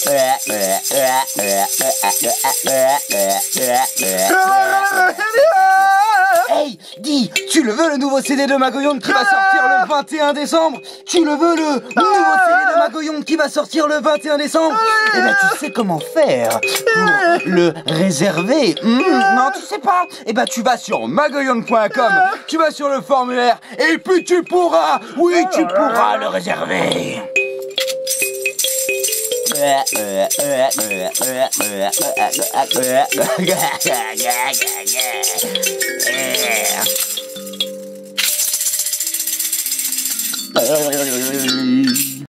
Hey, dis, tu le veux le nouveau CD de Magoyonde qui va sortir le 21 décembre? Tu le veux le nouveau CD de Magoyonde qui va sortir le 21 décembre? Eh ben tu sais comment faire pour le réserver? Non, tu sais pas? Eh ben tu vas sur magoyonde.com, tu vas sur le formulaire et puis tu pourras, oui tu pourras le réserver.